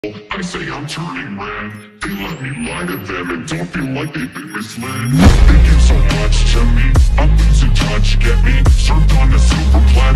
I say I'm turning red. They let me lie to them and don't feel like they've been misled. They give so much to me, I'm losing touch, get me served on a silver platter.